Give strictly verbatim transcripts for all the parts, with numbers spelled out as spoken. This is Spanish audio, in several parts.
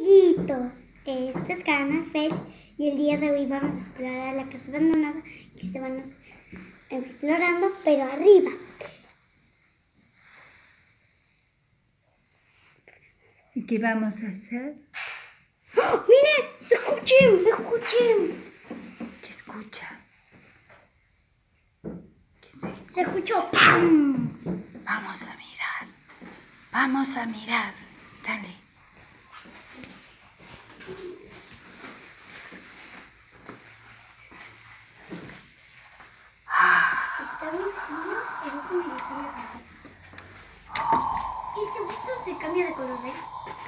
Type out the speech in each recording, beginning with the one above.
amiguitos, este es Canafel y el día de hoy vamos a explorar la casa abandonada que se van explorando, pero arriba. ¿Y qué vamos a hacer? ¡Oh, miren! ¡Escuchen! ¡Escuchen! ¿Qué escucha? ¿Qué se escucha? Se escuchó ¡pam! Vamos a mirar. Vamos a mirar. Dale. Está bien frío, pero es una ligera rara. Este buzo se cambia de color, ¿eh?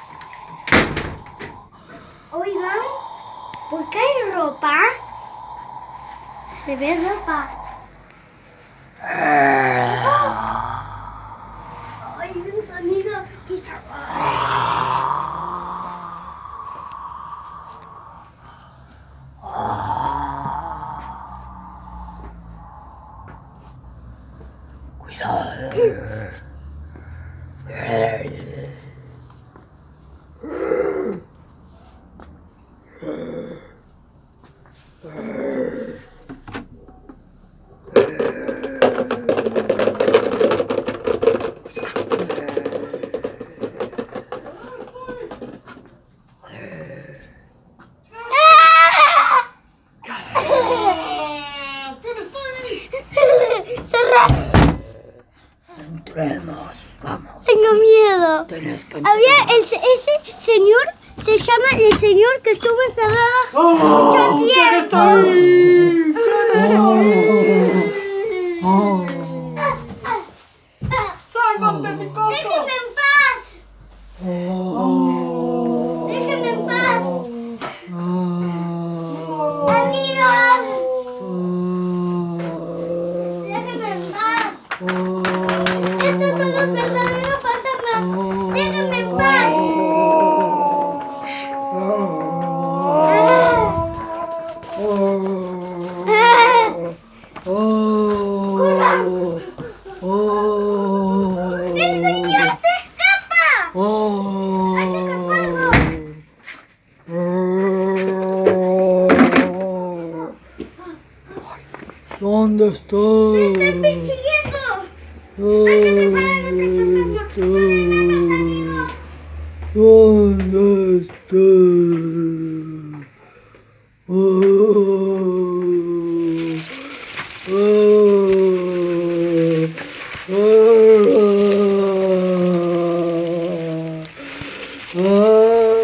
Oigan, ¿por qué hay ropa? ¿Se ve ropa? ¡Ay, un sonido! ¡Qué sabor! Entremos, vamos. Tengo miedo. Tenés que Había el, ese señor, se llama el señor que estuvo encerrado mucho tiempo. Oh. ¡Sálvame, mi casa! ¡Déjenme en paz! Oh. ¡Déjenme en paz! Oh. ¡Amigos! Oh. ¡Déjenme en paz! Oh. ¡Estos son los verdaderos fantasmas! ¡Déjenme en paz! ¡El señor se escapa! ¿Dónde está? ¡Me están persiguiendo! ¡Hay que atrapar a los fantasmas! ¿Dónde está? Oh, oh, oh, oh.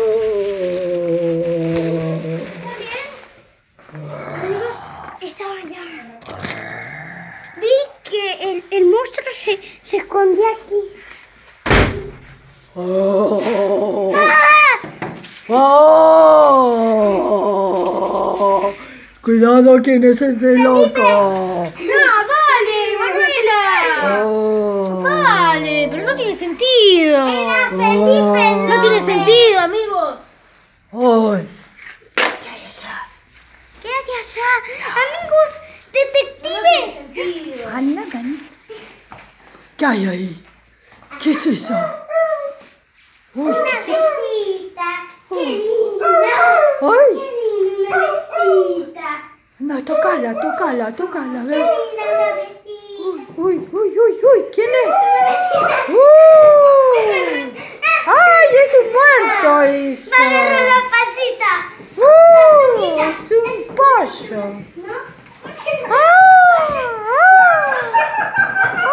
¿Está bien? Amigos, estaba allá. Vi que el, el monstruo se, se escondía aquí. Oh. ¡Ah! ¡Oh! ¡Cuidado! ¿Quién es ese loco? No, vale, Manuela. Oh. Vale, pero no tiene sentido. Era Felipe, Oh. No tiene sentido, amigos. ¡Ay! ¿Qué hay allá? Amigos, No tiene detectives. sentido. Anda, anda. ¿Qué hay ahí? ¿Qué es eso? Uy, Una ¿qué es eso? besita. ¡Qué linda! ¡Ay! ¡Qué linda besita! Anda, tocala, tocala, tocala, a ¡Qué ver. linda una besita! Uy, uy, uy, uy, ¿quién es? ¡Besita! ¡Uh! ¡Ay, es un muerto eso! ¡Me agarró la pancita! ¡Uh! Es un pollo. ¿No? ¿Por qué no? ¡Ah! ¡Ah!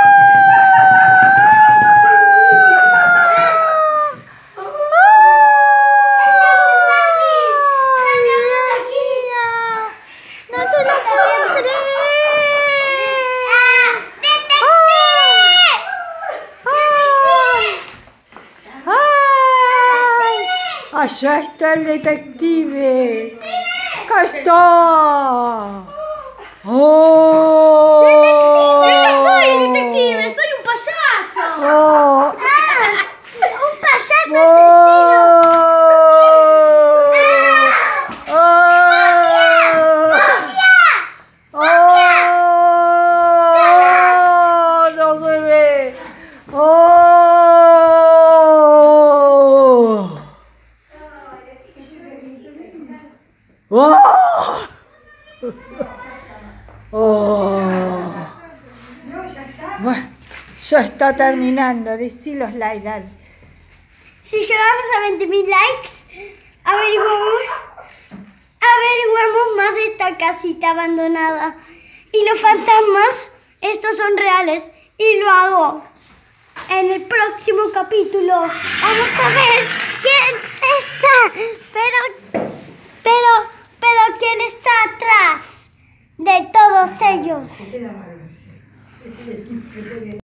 ¡No te lo puedo creer! ¡Ay! Allá está el detective. ¡Acá está! ¡Oh! Yo no soy el detective, soy un payaso. ¡Oh! ¡Un payaso ¡Oh! ¡Oh! ¡Oh! ¡No se ve! ¡Oh! ¡Oh! ¡Oh! Bueno, ya está terminando. Decilos, like, dale. Si llegamos a veinte mil likes, averiguamos, averiguamos más de esta casita abandonada. Y los fantasmas, estos son reales. Y lo hago en el próximo capítulo. Vamos a ver